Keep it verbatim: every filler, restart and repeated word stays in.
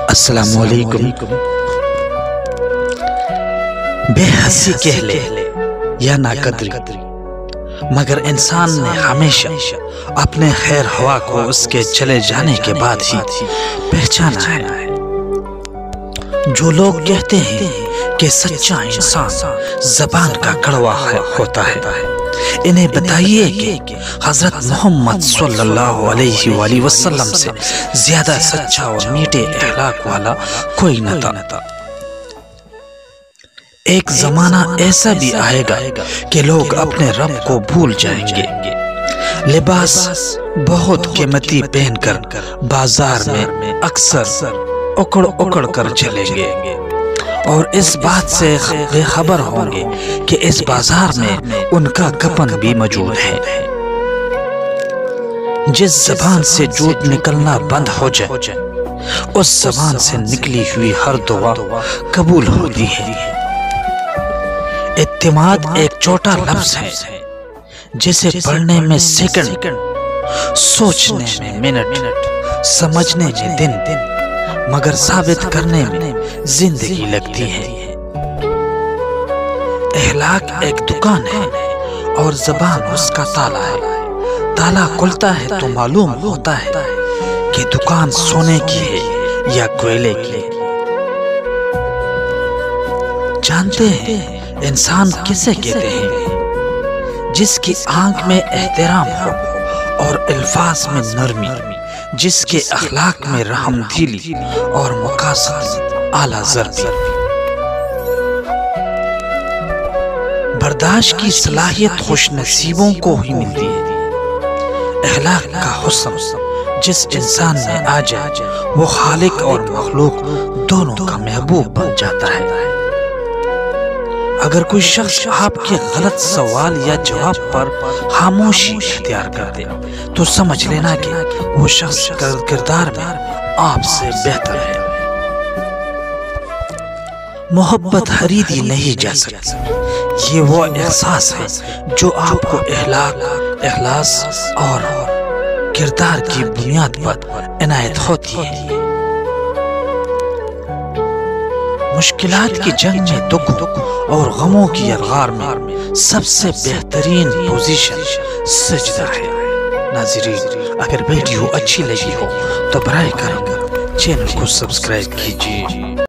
السلام علیکم۔ بے حسی کہہ لے یا ناقدری، مگر انسان نے ہمیشہ اپنے خیر ہوا کو اس کے چلے جانے کے بعد ہی پہچانا ہے۔ جو لوگ کہتے ہیں کہ سچا انسان زبان کا کڑوا ہوتا ہے، انہیں بتائیے کہ حضرت محمد صلی اللہ علیہ وآلہ وسلم سے زیادہ سچا اور میٹھے اخلاق والا کوئی نہ تھا۔ ایک زمانہ ایسا بھی آئے گا کہ لوگ اپنے رب کو بھول جائیں گے، لباس بہت قیمتی پہن کر بازار میں اکثر اکڑ اکڑ کر چلیں گے، اور اس بات سے بے خبر ہوں گے کہ اس بازار میں ان کا کفن بھی موجود ہے۔ جس زبان سے جھوٹ نکلنا بند ہو جائے، اس زبان سے نکلی ہوئی ہر دعا قبول ہوتی ہے۔ اعتماد ایک چھوٹا لفظ ہے جسے پڑھنے میں سیکنڈ، سوچنے میں منٹ، سمجھنے میں دن، مگر ثابت کرنے میں زندگی لگتی ہے۔ اخلاق ایک دکان ہے اور زبان اس کا تالا ہے۔ تالا کھلتا ہے تو معلوم ہوتا ہے کہ دکان سونے کی ہے یا کوئلے کی۔ جانتے ہیں انسان کسے کہتے ہیں؟ جس کی آنکھ میں احترام ہو اور الفاظ میں نرمی، جس کے اخلاق میں رحم دلی اور مقاصد اعلیٰ ضربی۔ برداشت کی صلاحیت خوش نصیبوں کو ہی ملتی ہے۔ اخلاق کا حسن جس انسان میں آ جائے، وہ خالق اور مخلوق دونوں کا محبوب بن جاتا ہے۔ اگر کوئی شخص آپ کے غلط سوال یا جواب پر خاموشی اختیار کر دے تو سمجھ لینا کہ وہ شخص کردار میں آپ سے بہتر ہے۔ محبت خریدی نہیں جا سکتی، یہ وہ احساس ہے جو آپ کو اخلاق، اخلاص اور کردار کی بنیاد پر عنایت ہوتی ہے۔ مشکلات کی جنگ میں دکھوں اور غموں کی ارغار میں سب سے بہترین پوزیشن سجدہ ہے۔ ناظرین، اگر ویڈیو اچھی لگی ہو تو برائے کرم چینل کو سبسکرائب کیجیے۔